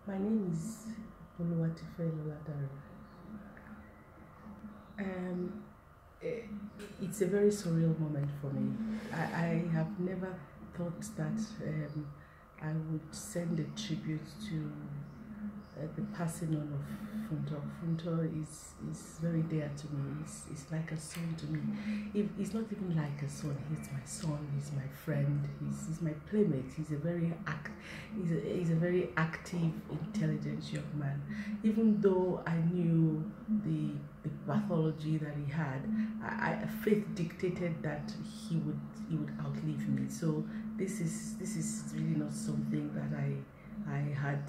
My name is Oluwatife Loladare. It's a very surreal moment for me. I have never thought that I would send a tribute to the passing on of Funto. Funto is very dear to me. It's like a son to me. He's not even like a son. He's my son. He's my friend. He's my playmate. He's a very active, intelligent young man. Even though I knew the pathology that he had, faith dictated that he would outlive me. So this is really not something that I had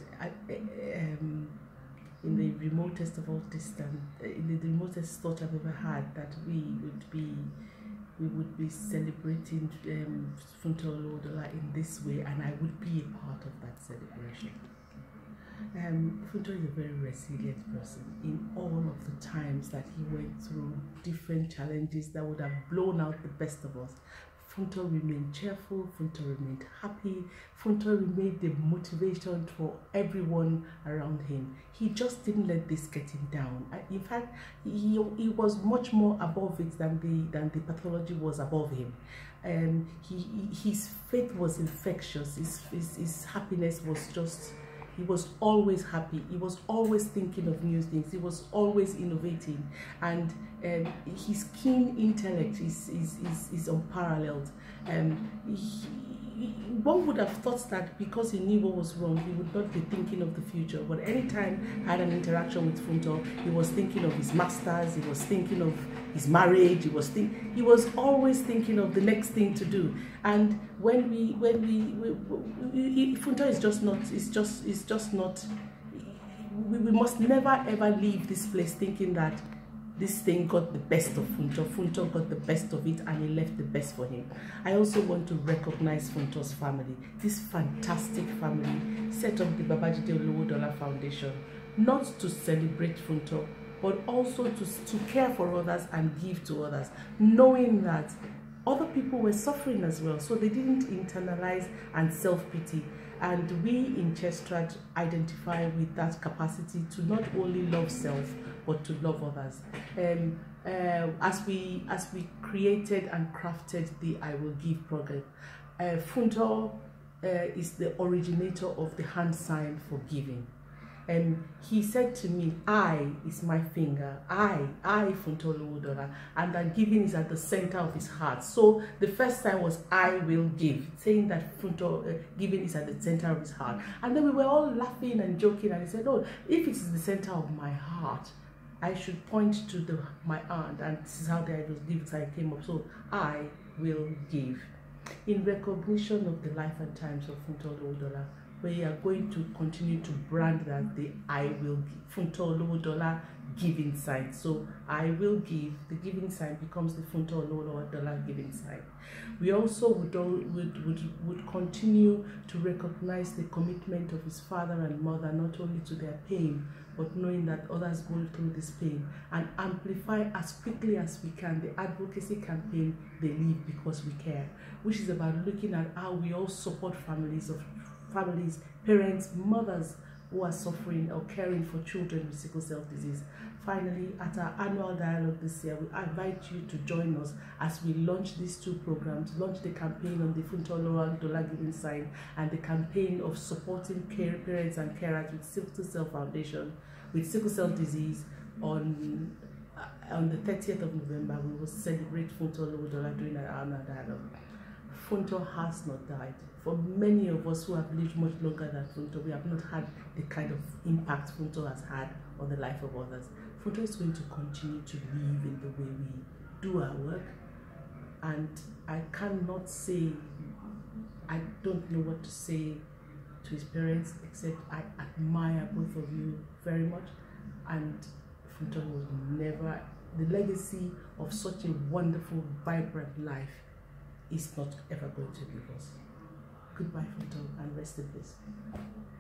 in the remotest of all distance, in the remotest thought I've ever had, that we would be celebrating Funto Olowodola in this way, and I would be a part of that celebration. Funto is a very resilient person. In all of the times that he went through different challenges that would have blown out the best of us, Funto remained cheerful, Funto remained happy, Funto remained the motivation for everyone around him. He just didn't let this get him down. In fact, he was much more above it than the pathology was above him. His faith was infectious. His happiness was just... He was always happy. He was always thinking of new things. He was always innovating, and his keen intellect is unparalleled. One would have thought that because he knew what was wrong, he would not be thinking of the future. But anytime I had an interaction with Funto, he was thinking of his masters. He was thinking of his marriage. He was always thinking of the next thing to do. And Funto is just not. It's just not. We must never ever leave this place thinking that this thing got the best of Funto. Funto got the best of it, and he left the best for him. I also want to recognize Funto's family. This fantastic family set up the Babajide Olowodola Foundation, not to celebrate Funto, but also to care for others and give to others, knowing that other people were suffering as well. So they didn't internalize and self-pity. And we in Chestrad identify with that capacity to not only love self, but to love others. As we created and crafted the I Will Give program, Funto is the originator of the hand sign for giving. He said to me, I is my finger, I Funto Olowodola, and that giving is at the center of his heart. So the first sign was I will give, saying that Funto giving is at the center of his heart. And then we were all laughing and joking, and he said, oh, if it is the center of my heart, I should point to my hand, and this is how the I will give sign came up. So I will give. In recognition of the life and times of Funto Olowodola, we are going to continue to brand that the I will give, Funto Olowodola giving sign. So I will give, the giving sign becomes the Funto Olowodola giving sign. We also would continue to recognize the commitment of his father and mother, not only to their pain, but knowing that others go through this pain, and amplify as quickly as we can the advocacy campaign They Live Because We Care, which is about looking at how we all support families, parents, mothers who are suffering or caring for children with sickle cell disease. Finally, at our annual dialogue this year, we invite you to join us as we launch these two programs, launch the campaign on the Funto Olowodola giving sign and the campaign of supporting parents and carers with sickle cell foundation with sickle cell disease. On the 30th of November, we will celebrate Funto Olowodola during our annual dialogue. Funto has not died. For many of us who have lived much longer than Funto, we have not had the kind of impact Funto has had on the life of others. Funto is going to continue to live in the way we do our work, and I cannot say, I don't know what to say to his parents, except I admire both of you very much, and Funto will never, the legacy of such a wonderful, vibrant life is not ever going to leave us. Goodbye, Funto, and rest in peace.